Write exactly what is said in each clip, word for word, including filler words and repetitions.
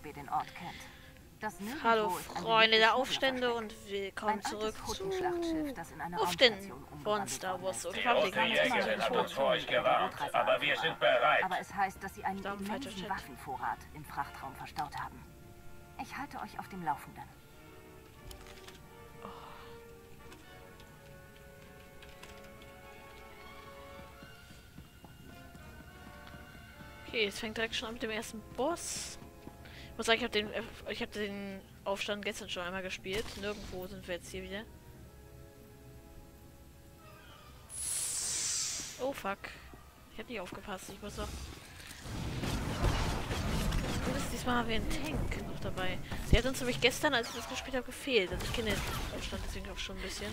wer den Ort kennt. Das Nirgendwo Hallo ist ein Freunde der beliebtes Aufstände und Schmugglerversteck. willkommen Ein zurück altes zu Hutten-Schlachtschiff, das in eine Aufständen Raumstation von umgewandelt Star worden Wars ist. und Die Republic. Rotenjägerin hat uns vor euch gewarnt, aber wir sind bereit. Aber es heißt, dass sie einen Daumen, falscher immensen Chat. Waffenvorrat im Frachtraum verstaut haben. Ich halte euch auf dem Laufenden. Okay, es fängt direkt schon an mit dem ersten Boss. Ich muss sagen, ich habe den, äh, ich habe den Aufstand gestern schon einmal gespielt. Nirgendwo sind wir jetzt hier wieder. Oh fuck. Ich habe nicht aufgepasst. Ich muss doch. Das Gute ist, diesmal haben wir einen Tank noch dabei. Sie hat uns nämlich gestern, als ich das gespielt habe, gefehlt. Also ich kenne den Aufstand deswegen auch schon ein bisschen.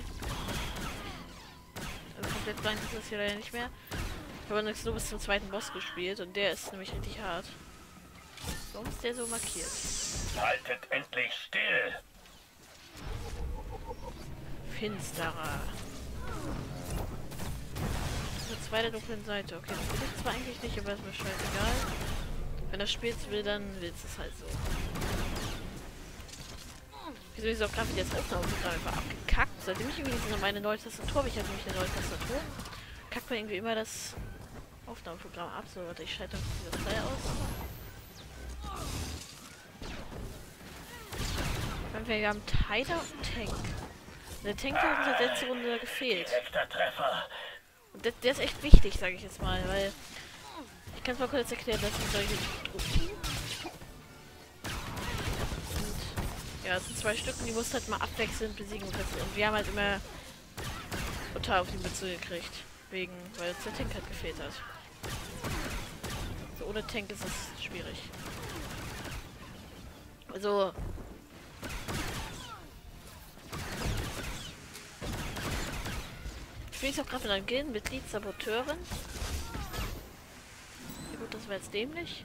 Also komplett blind ist das hier leider nicht mehr. Ich habe jetzt nur bis zum zweiten Boss gespielt und der ist nämlich richtig hart. Warum ist der so markiert? Haltet endlich still! Finsterer. Mit zwei der dunklen Seite. Okay, das will ich zwar eigentlich nicht, aber ist mir scheißegal. Wenn er spielt will, dann will es halt so. Wieso ist auch gerade wieder das Aufnahmeprogramm einfach abgekackt? Seitdem ich irgendwie diese meine neue Tastatur habe, ich habe nämlich eine neue Tastatur, kackt man irgendwie immer das Aufnahmeprogramm ab. So, warte, ich schalte das Teil aus. Wir haben Tyler und Tank. Der Tank hat uns in der letzten Runde gefehlt. Direkter Treffer. Und der, der ist echt wichtig, sage ich jetzt mal, weil ich kann es mal kurz erklären, dass sind solche Truppen. Und ja, es sind zwei Stück und die mussten halt mal abwechselnd besiegen. Und wir haben halt immer total auf die Mütze gekriegt. Wegen, weil uns der Tank halt gefehlt hat. So, ohne Tank ist es schwierig. Also. Ich spiele auch gerade mit einem Gildenmitglied, Saboteurin. Ja gut, das wäre jetzt dämlich.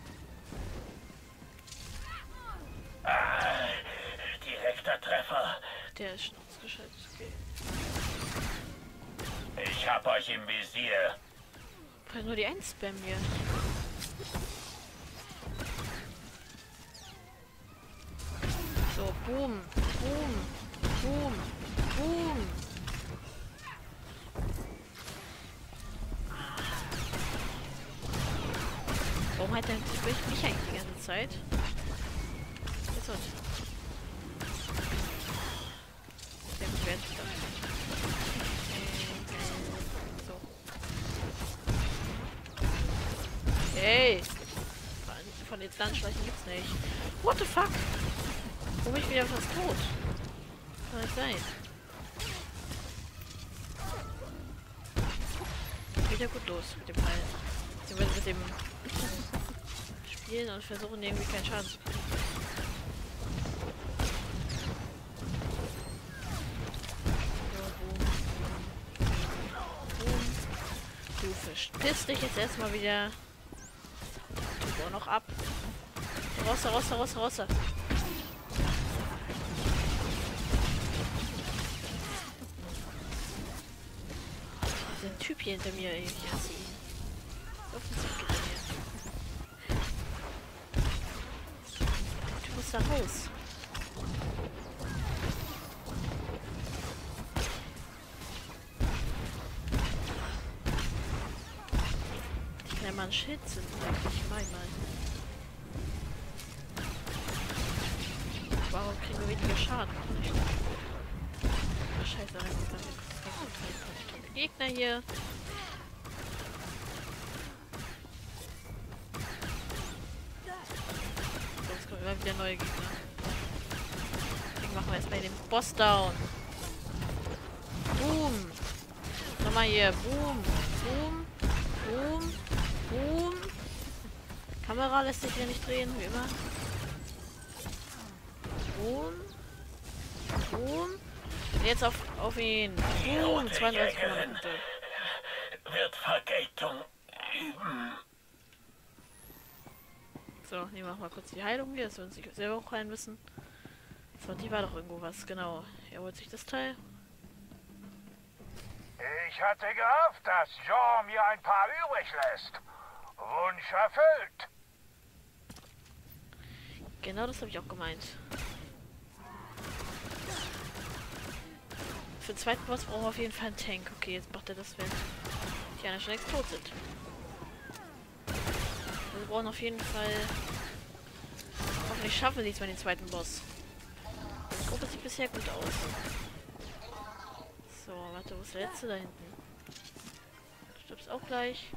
Ah, direkter Treffer. Der ist schon ausgeschaltet, okay. Ich hab euch im Visier. Weil nur die eins spammen hier. So, boom, boom, boom, boom. Warum hat der mich, mich eigentlich die ganze Zeit? Jetzt wird. Sehr gut, wer sich So. Hey! Von den Landschleichen gibt's nicht. What the fuck? Wo bin ich wieder fast tot? Kann nicht sein. Geht ja gut los mit dem Teil. Beziehungsweise mit dem Spielen und versuchen irgendwie keinen Schaden zu kriegen. Du verpiss dich jetzt erstmal wieder. Du auch noch ab. Rosse, Rosse, Rosse, Rosse. Dieser Typ hier hinter mir, ey, ich hasse ihn. Offensichtlich geht er mir. Du musst da raus. Ich kann ja mal ein Schild zünden, eigentlich mein mal. Warum kriegen wir weniger Schaden? Ach, scheiße, rein. Gegner hier. Sonst kommen immer wieder neue Gegner. Deswegen machen wir jetzt bei dem Boss down. Boom. Nochmal hier. Boom. Boom. Boom. Boom. Kamera lässt sich wieder nicht drehen, wie immer. Boom. Boom. Und jetzt auf, auf ihn. Boom. zweiunddreißig Punkte. Wird Vergeltung üben. So, nehmen wir mal kurz die Heilung hier, dass wir uns nicht selber auch heilen müssen. So, die war doch irgendwo was, genau. Er holt sich das Teil. Ich hatte gehofft, dass Jean mir ein paar übrig lässt. Wunsch erfüllt. Genau das habe ich auch gemeint. Für den zweiten Boss brauchen wir auf jeden Fall einen Tank. Okay, jetzt macht er das, wenn die anderen schon längst tot sind. Wir brauchen auf jeden Fall... Hoffentlich schaffen wir diesmal den zweiten Boss. Die Gruppe sieht bisher gut aus. So, warte, wo ist der letzte? Da hinten. Du stirbst auch gleich.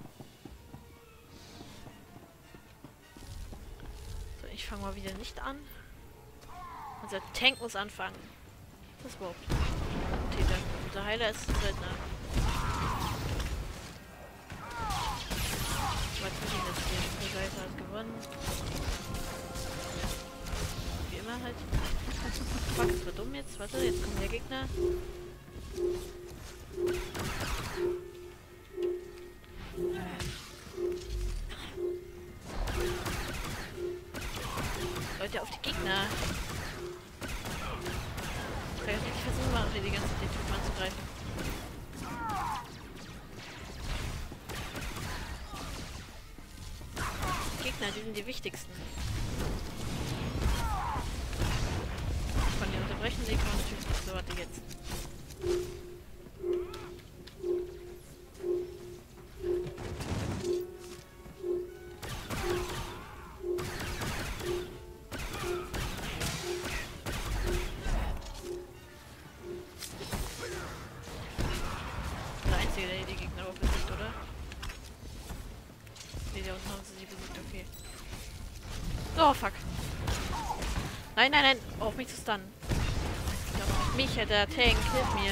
So, ich fange mal wieder nicht an. Unser Tank muss anfangen. Was ist überhaupt? Täter. Unser Heiler ist ein Söldner. Was will ich das hier? Die Seite hat gewonnen. Wie immer halt. Fuck, das wird dumm jetzt. Warte, jetzt kommt der Gegner. Leute, auf die Gegner. Ich kann jetzt nicht versuchen, machen, die ganze Zeit den Typen anzugreifen. Die Gegner, die sind die wichtigsten. Von den unterbrechen, die kann man natürlich nicht. So, warte jetzt. Der Einzige, der hier die Gegner auch besiegt, oder? Nee, die außen haben sie sie besiegt, okay. Oh, fuck. Nein, nein, nein. Oh, auf mich zu stunnen. Ja, auf mich, der Tank. Hilf mir.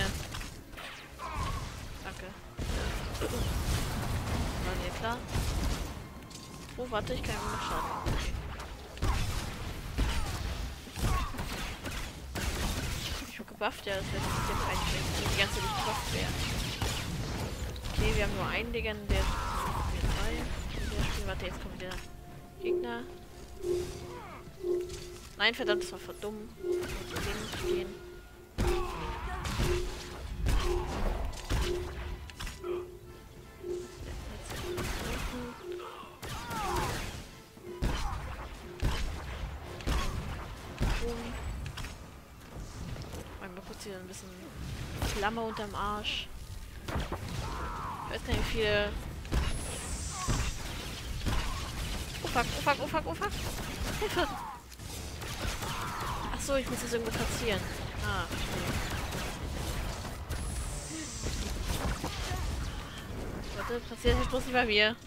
Danke. War dir klar? Oh, warte, ich kann ihm noch schaden. Okay. Ich bin gebufft, ja, das wäre jetzt eigentlich die ganze Zeit nicht gebufft wäre. Okay, wir haben nur einen Legenden, der ist zwei. Warte, jetzt kommt der Gegner. Nein, verdammt, das war verdammt. Ich muss gehen. Einmal kurz hier ein bisschen Flamme unterm Arsch. Ich weiß nicht, wie viele... Oh fuck, oh fuck, oh fuck, oh fuck. Hilfe! Achso, ich muss das irgendwo platzieren. Ah, verstehe. Warte, platziert sich bloß nicht bei mir.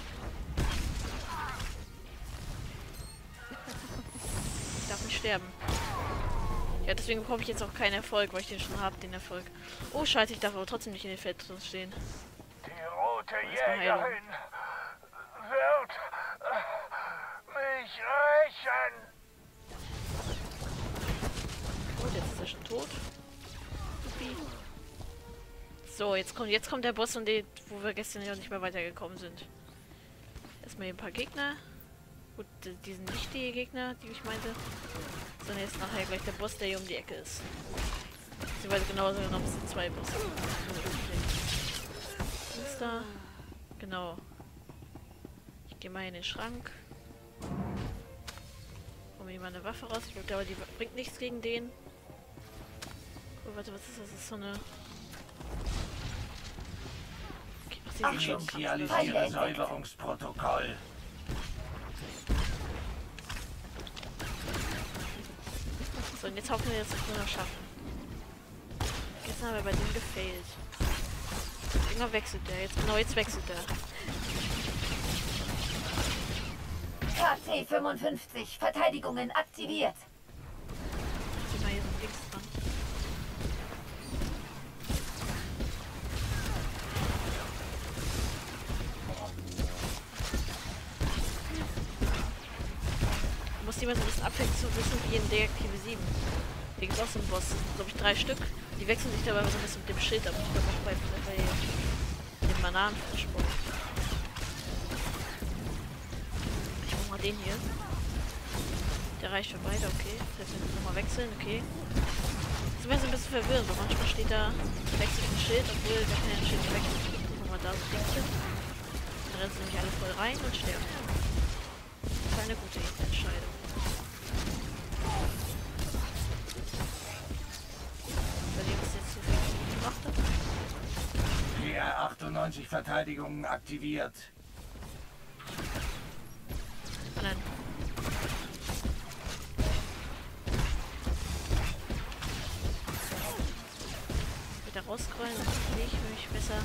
Ich darf nicht sterben. Ja, deswegen bekomme ich jetzt auch keinen Erfolg, weil ich den schon habe, den Erfolg. Oh, scheiße, ich darf aber trotzdem nicht in den Feld drin stehen. Die rote Jägerin wird mich rächen. Gut, jetzt ist er schon tot. So, jetzt kommt, jetzt kommt der Boss, und die, wo wir gestern ja nicht mehr weitergekommen sind. Erstmal hier ein paar Gegner. Gut, die sind nicht die Gegner, die ich meinte. Sondern jetzt nachher gleich der Boss, der hier um die Ecke ist. Beziehungsweise genauso genommen sind zwei Bosse. Ist da. Genau. Ich gehe mal in den Schrank. Hol mir mal eine Waffe raus. Ich glaube, aber die bringt nichts gegen den. Oh, warte, was ist das? Das ist so eine... Okay, ach, Achtung, realisiere Säuberungsprotokoll. So, und jetzt hoffen wir, dass wir es nur noch schaffen. Gestern haben wir bei dem gefailt. Irgendwann wechselt der. Jetzt, genau, jetzt wechselt der. K C fünfundfünfzig, Verteidigungen aktiviert. Geh mal hier so links dran. Du musst jemand ein bisschen abwechseln, so ein bisschen wie in Deaktive sieben. Hier gibt es auch so einen Boss. Das sind, glaube ich, drei Stück. Die wechseln sich dabei so ein bisschen mit dem Schild ab. Ich glaube auch bei, bei den Bananenversprung. Ich mach mal den hier. Der reicht für beide, okay. Das heißt, wir müssen nochmal wechseln, okay. Das ist mir so ein bisschen verwirrend, weil manchmal steht da, wechselt ein Schild, obwohl gar kein Schild wechselt. Nochmal da so wechseln. Dann rennen sie nämlich alle voll rein und sterben. Das war eine gute Entscheidung. neunzig Verteidigungen aktiviert. Oh nein. Wieder rausrollen, dann sehe ich mich besser.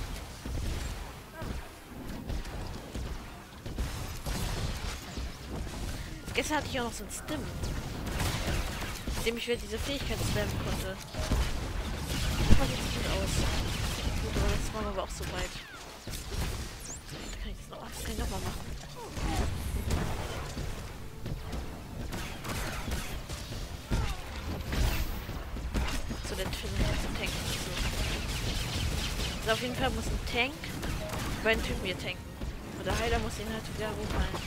Gestern hatte ich auch noch so ein Stim, mit dem ich wieder diese Fähigkeit spammen konnte. Das sah richtig gut aus. Gut, aber das machen wir aber auch so weit. Da kann ich das noch, oh, das kann ich noch mal machen. So, der Typ ist ein Tank. Also auf jeden Fall muss ein Tank bei einem Typen hier tanken. Und der Heiler muss ihn halt wieder hochhalten.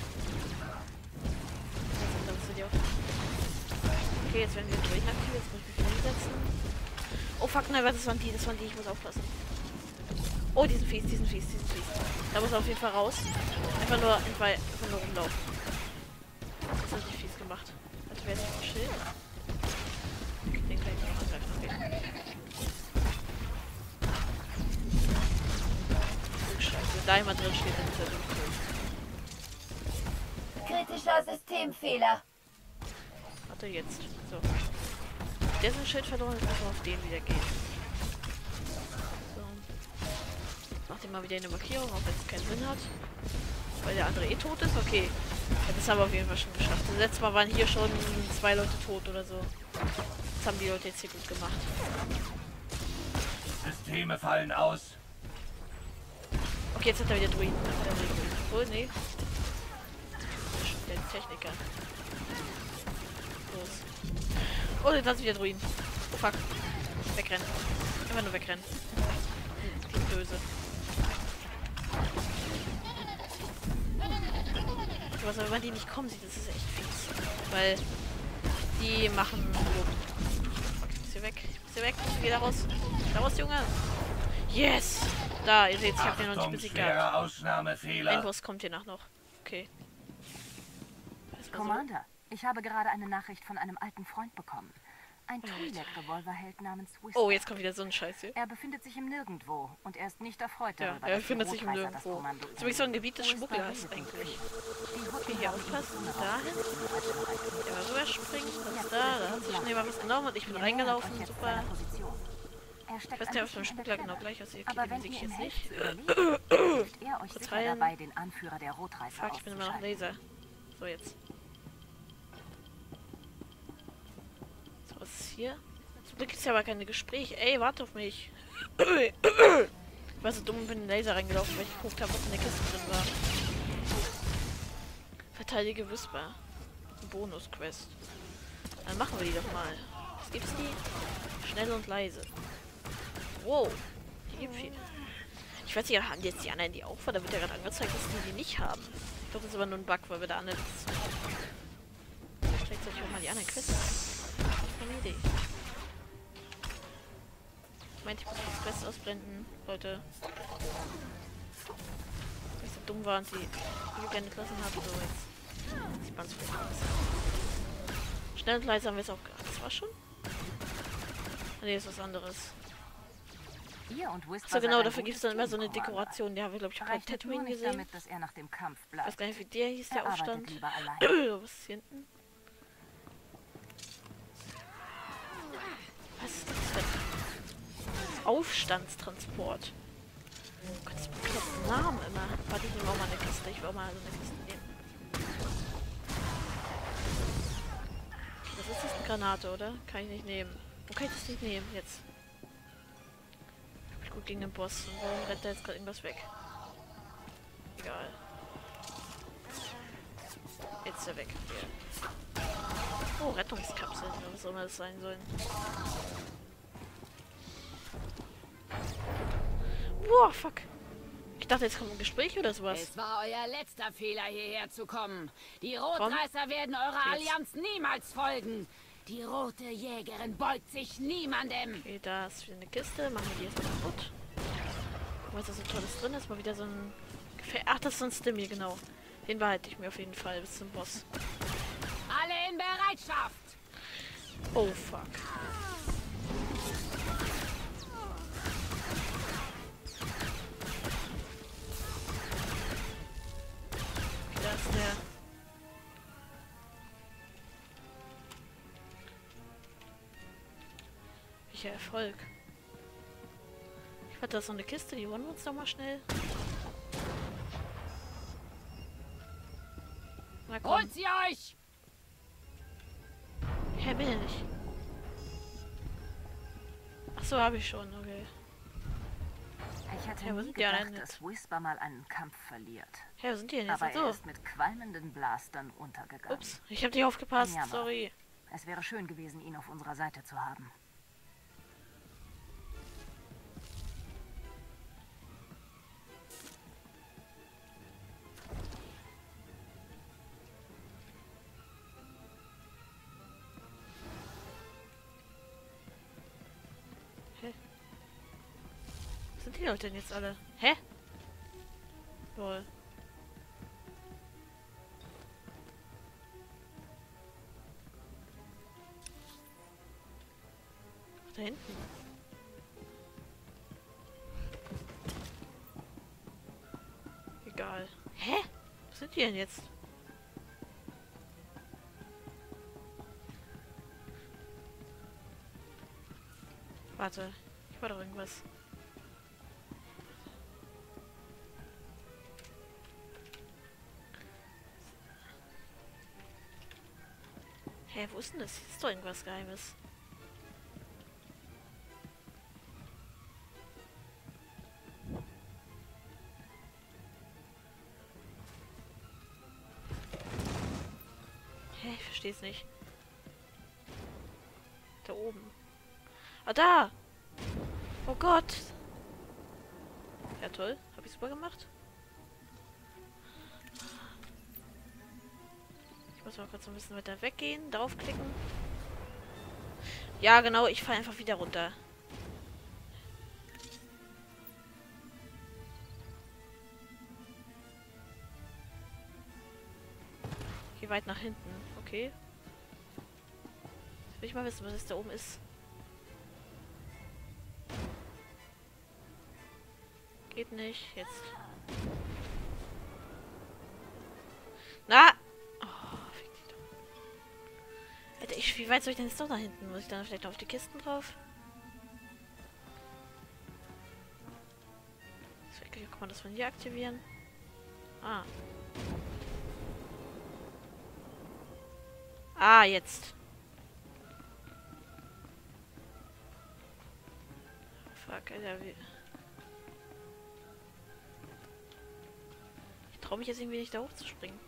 Okay, jetzt werden wir durchaktiv, jetzt muss ich mich hinsetzen. Oh fuck, nein, das waren die, das waren die, ich muss aufpassen. Oh, die sind fies, die sind fies, die sind fies. Da muss er auf jeden Fall raus. Einfach nur, einfach, einfach nur rumlaufen. Das hat nicht fies gemacht. Das wäre jetzt ein Schild. Den kann ich noch angreifen, okay. Oh, Scheiße, da jemand drin steht, dann ist er dunkel. Kritischer Systemfehler. Warte, jetzt. So. Der ist ein Schild verloren, jetzt müssen wir auf den wieder gehen. So. Mach den mal wieder eine Markierung, auch wenn es keinen Sinn hat. Weil der andere eh tot ist. Okay. Ja, das haben wir auf jeden Fall schon geschafft. Das letzte Mal waren hier schon zwei Leute tot oder so. Das haben die Leute jetzt hier gut gemacht. Systeme fallen aus. Okay, jetzt hat er wieder Druiden. Oh, nee. Der Techniker. Los. Oh, jetzt hat sie wieder Druiden. Oh fuck. Wegrennen. Einfach nur wegrennen. Die sind böse. Was aber wenn die nicht kommen sieht, das ist echt fies. Weil die machen. Fuck, ich muss hier weg. Ich muss hier weg. Geh da raus. Da raus, Junge. Yes! Da, ihr seht, ich hab den noch nicht besiegt gehabt. Ausnahmefehler. Ein Boss kommt hier nach noch. Okay. Commander, ich habe gerade eine Nachricht von einem alten Freund bekommen. Ein Twi'lek-Revolverheld namens Whisper. Oh, jetzt kommt wieder so ein Scheiß hier. Er befindet sich im Nirgendwo und er ist nicht erfreut Ja, darüber, er dass die befindet sich im Rotreißer das Nirgendwo. Kommando Das ist wirklich so ein Gebiet des Whisper Schmugglers redet mit eigentlich. sich. Die Okay, Hutten hier haben ihn aufpassen. ohne Dahin. Rauch- Der mal rüberspringen. Das ist da. Da hat sich schnell mal was genommen und ich bin Wir reingelaufen. nähern euch jetzt Super. seiner Position. Er Ich steckt weiß ein nicht, ob beim bisschen in der Schmuggler genau Klemme. gleich aussieht. Aber Okay, den wenn sehe ihr ich ihm jetzt helft nicht. zu überleben, hilft er euch Kurz sicher rein. dabei, den Anführer der Rotreißer Fuck, ich bin immer noch auszuschalten. Laser. So, jetzt. So, was ist hier? Zum Glück ist ja aber keine Gespräche. Ey, warte auf mich. Ich war so dumm und bin in den Laser reingelaufen, weil ich geguckt habe, was in der Kiste drin war. Verteidige Whisper. Bonus-Quest. Dann machen wir die doch mal. Was gibt's die? Schnell und leise. Wow. Die gibt viel. Ich weiß nicht, haben die jetzt die anderen die auch? Weil da wird ja gerade angezeigt, dass die die nicht haben. Ich glaube, das ist aber nur ein Bug, weil wir da anderen. Vielleicht sollte ich auch mal die anderen Quests. Das ist eine Idee. Ich meinte, ich muss die Quests ausblenden, Leute. Weil ich so dumm war und die Jugend gelassen habe. So, jetzt sieht man es vielleicht aus. Schnell und leise haben wir es auch gehabt. Das war schon? Nee, ist was anderes. Ihr und Whisper So genau, seid ein dafür gibt es gutes dann immer so Team, eine Commander. Dekoration. Die haben wir, glaube ich, auch bei Rechnet nur Tatooine nicht gesehen. damit, dass er nach dem Kampf Ich bleibt. weiß gar nicht, wie der hieß, der Er arbeitet Aufstand. lieber allein. Was ist hier hinten? Was ist das denn? Aufstandstransport. Oh Gott, das bekloppten Namen immer. Warte, ich nehme auch mal eine Kiste. Ich will auch mal so eine Kiste nehmen. Was ist das? Eine Granate, oder? Kann ich nicht nehmen. Wo kann ich das nicht nehmen? Jetzt. Ich gut gegen den Boss. Und warum rennt da jetzt gerade irgendwas weg? Egal. Jetzt ist er weg. Hier. Oh, Rettungskapseln, oder was auch immer das sein sollen. Boah, fuck. Ich dachte, jetzt kommt ein Gespräch oder sowas. Es war euer letzter Fehler, hierher zu kommen. Die Rotreißer werden eurer Jetzt. Allianz niemals folgen. Die rote Jägerin beugt sich niemandem. Okay, da ist wieder eine Kiste. Machen wir die jetzt mal kaputt. Guck mal, was da so Tolles drin ist. Mal wieder so ein... Gefä Ach, das ist so ein Stim hier, genau. Den behalte ich mir auf jeden Fall bis zum Boss. Alle in Bereitschaft. Oh, fuck. Welcher Erfolg. Ich warte, da ist noch eine Kiste, die holen wir uns doch mal schnell. Na komm. Holt sie euch! Hä, bin ja nicht. Ach so, habe ich schon, okay. Ich hätte Ja, wo nie sind die anderen gedacht, jetzt? dass Whisper mal einen Kampf verliert. Hä, wo sind die denn jetzt? Aber er So. ist mit qualmenden Blastern untergegangen. Ups, ich habe nicht aufgepasst, Ja, aber- sorry. Es wäre schön gewesen, ihn auf unserer Seite zu haben. Was sind die Leute denn jetzt alle? Hä? Lol. Ach, da hinten. Egal. Hä? Was sind die denn jetzt? Warte, ich war doch irgendwas. Hä, wo ist denn das? Hier ist doch irgendwas Geheimes. Hä, ich versteh's nicht. Da oben. Ah, da! Oh Gott! Ja, toll. Hab ich super gemacht. Ich muss mal kurz ein bisschen weiter weggehen. Draufklicken. Ja, genau. Ich falle einfach wieder runter. Geh weit nach hinten. Okay. Jetzt will ich mal wissen, was es da oben ist. Geht nicht. Jetzt. Na! Oh, fick dich doch. Alter, ich, wie weit soll ich denn jetzt doch nach hinten? Muss ich dann vielleicht auf die Kisten drauf? So, kann man das von hier aktivieren? Ah. Ah, jetzt. Fuck, Alter, wie... Ich traue mich jetzt irgendwie nicht da hochzuspringen.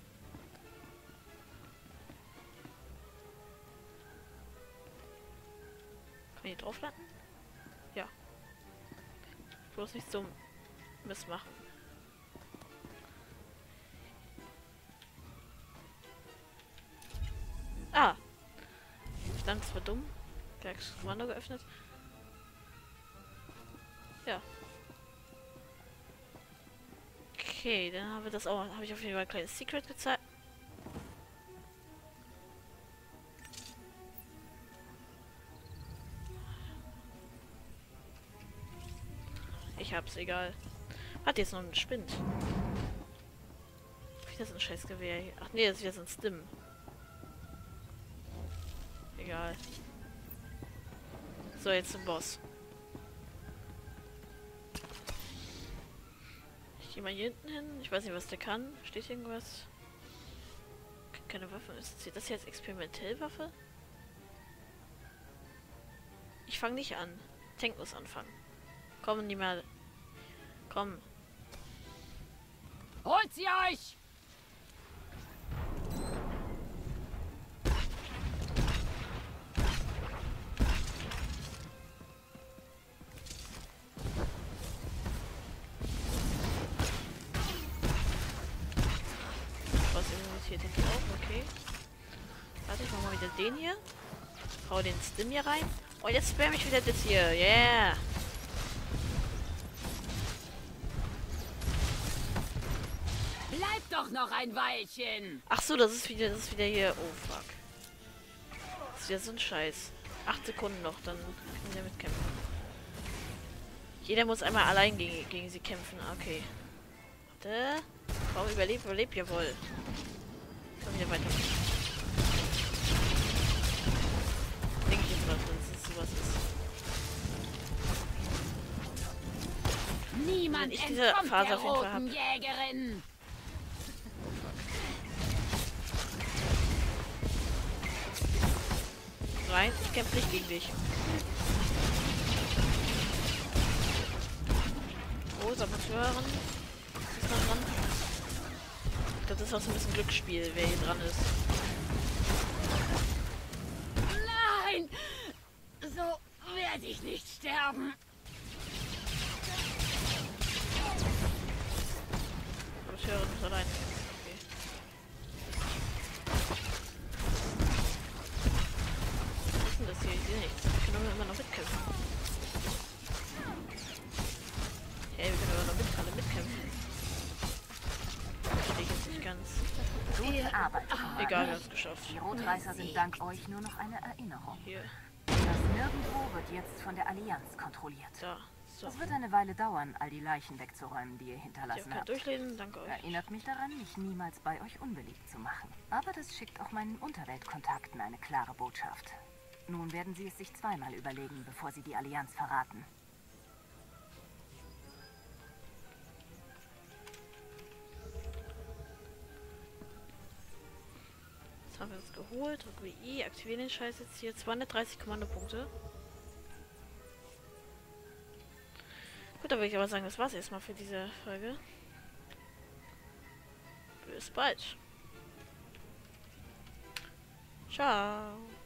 Kann ich hier drauf landen? Ja. Bloß nicht zum Mist machen. Ah! Verdammt, das war dumm. Gleich das Kommando geöffnet. Ja. Okay, dann haben wir das auch. Habe ich auf jeden Fall ein kleines Secret gezeigt. Ich hab's, egal. Hat jetzt noch einen Spind. Wieder so ein scheiß Gewehr hier. Ach nee, das ist wieder so ein Stim. Egal. So, jetzt zum Boss. Ich gehe mal hier hinten hin. Ich weiß nicht, was der kann. Steht hier irgendwas? Keine Waffe. Ist das jetzt experimentell Waffe? Ich fange nicht an. Tank muss anfangen. Komm, niemand. Komm. Holt sie euch! Was immunisiert den auch? Okay. Warte, ich mach mal wieder den hier. Hau den Stim hier rein. Oh, jetzt spam ich wieder das hier. Yeah. Bleibt doch noch ein Weilchen! Ach so, das ist wieder, das ist wieder hier. Oh fuck. Das ist wieder so ein Scheiß. Acht Sekunden noch, dann können wir mitkämpfen. Jeder muss einmal allein gegen, gegen sie kämpfen. Okay. Warte. Komm, überleb, überleb, jawohl. Komm wieder weiter. Denke ich jetzt mal, dass es sowas ist. Niemand ich diese entkommt Phase der auf jeden Fall roten habe. Jägerin. Nein, ich kämpfe nicht gegen dich. Oh, Saboteuren. Ist man dran? Ich glaube, das ist auch so ein bisschen Glücksspiel, wer hier dran ist. Nein! So werde ich nicht sterben. Saboteurin ist allein. Okay. Was ist denn das hier? Ich sehe nichts. Ich kann aber immer noch mitkämpfen. Hey, wir können aber noch mit, alle mitkämpfen. Verstehe ich jetzt nicht ganz. Gute Arbeit. Commander. Egal, wir haben es geschafft. Die Rotreißer sind dank euch nur noch eine Erinnerung. Hier, Das Nirgendwo wird jetzt von der Allianz kontrolliert. da. So. Es wird eine Weile dauern, all die Leichen wegzuräumen, die ihr Ich hinterlassen habe kein habt. Durchlesen, danke euch. Erinnert mich daran, mich niemals bei euch unbeliebt zu machen. Aber das schickt auch meinen Unterweltkontakten eine klare Botschaft. Nun werden sie es sich zweimal überlegen, bevor sie die Allianz verraten. Das haben wir uns geholt. Drücken wir I, aktivieren den Scheiß jetzt hier. zweihundertdreißig Kommandopunkte. Gut, da würde ich aber sagen, das war's erstmal für diese Folge. Bis bald. Ciao.